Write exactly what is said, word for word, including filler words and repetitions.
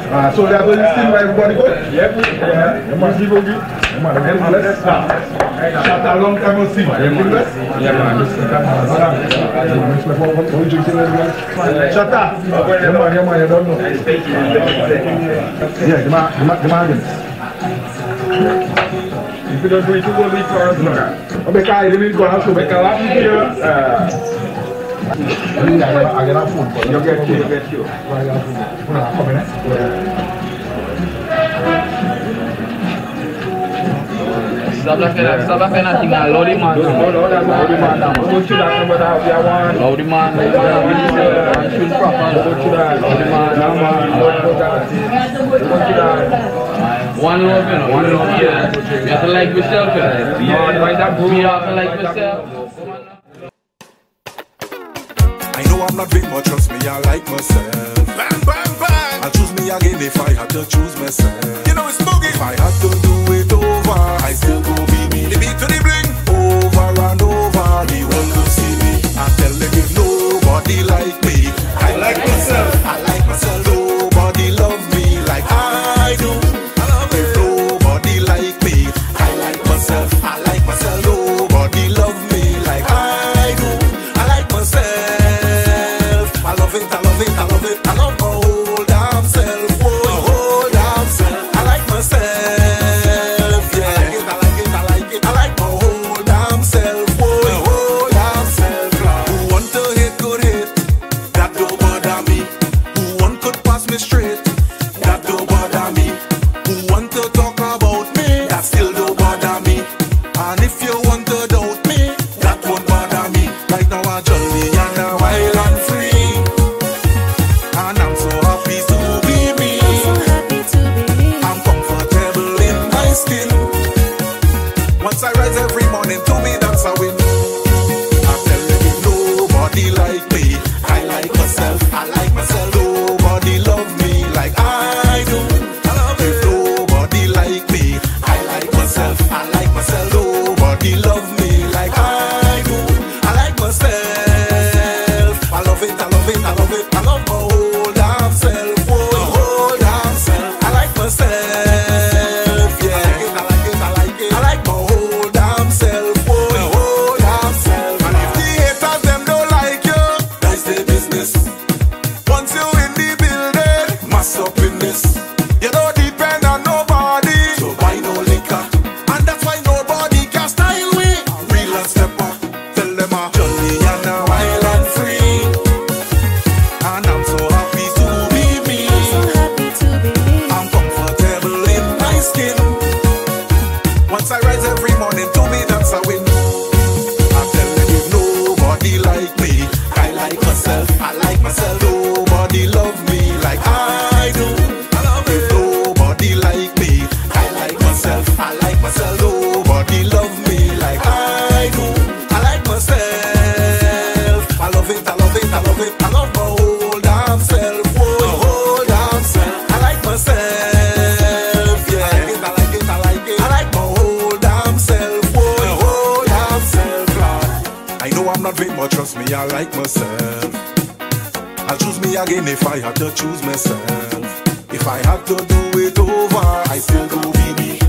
Ah, so they're going to see where everybody go? Yep. Yeah. You must give you. You must help me. Let's start. Shut a long time no see. You feel this? Yeah, man. Shut up. Yeah, man. Yeah, man. You don't know. Yeah, the man. The man. The man. If you don't do it, you will be for us. No. Because I didn't go out to make a lot of here. I get a food for you. You get you, you get you. I get a food. Come in, eh? Stop laughing at stop laughing at thing and load the man. No, no, that's not the man. Don't you that number that you want? Load the man. Man shoot proper. Don't you that? Load the man. No man. Load that. Don't you that? One love, you know. One love, yeah. You have to like yourself, you know. Yeah, right that bro. You have to like yourself. I know I'm not big, but trust me, I like myself. Bang, bang, bang. I'll choose me again if I had to choose myself. You know it's boogie. If I had to do it over, I still go be me. The beat to the bling. Over and over, the world will see me. I tell them if nobody like me. I like myself. I like myself. Nobody love me like I do. I love it. If nobody like me, I like myself. I like myself. Nobody love me like I do. I like myself. I love it, I love it, I love it. I love my whole damn self. Oh, my whole damn self. I like myself. Yeah, I like it, I like it, I like it. I like my whole damn self. Oh, my whole damn self. Who want to hit, good hit. That don't bother me. Who want could pass me straight. That don't bother me. Who want to talk about me. That still don't bother me. And if you want to doubt me, that won't bother me. Right now I jolly and a wild and free. And I'm so happy to be me. I'm comfortable in my skin. Once I rise every morning, to me that's a win. I tell you if nobody like me, I like myself, I like myself. Nobody love me like I do. I love it. If nobody like me, I like myself, I like myself. Nobody love me like I do. I like myself. I love it, I love it, I love it. I love my whole damn self. Oh, my whole damn self. I like myself. Yeah, I like it, I like it, I like it. I like my whole damn self. Oh, my whole damn self. And if the haters them don't like you, that's their business. Once you in the building, mass up in this. You don't depend on nobody, so buy no liquor. And that's why nobody can style me. Real and stepper, tell them I'm jolly and a wild and free. And I'm so happy to be me. I'm comfortable in my skin. Once I rise every morning, to me that's a win. I tell them if nobody like me, I like myself, I like myself. Nobody love me like I do. I love it. If nobody like me, I like myself, I like myself. Nobody love me like I do. I like myself. I love it, I love it, I love it. I love my whole damn self. Oh, my whole damn self. I like myself. Yeah, I like it, I like it, I like it. I like my whole damn self. Oh, my whole damn self. I know I'm not big, but trust me, I like myself. I'll choose me again if I had to choose myself. If I had to do it over, I still go be me.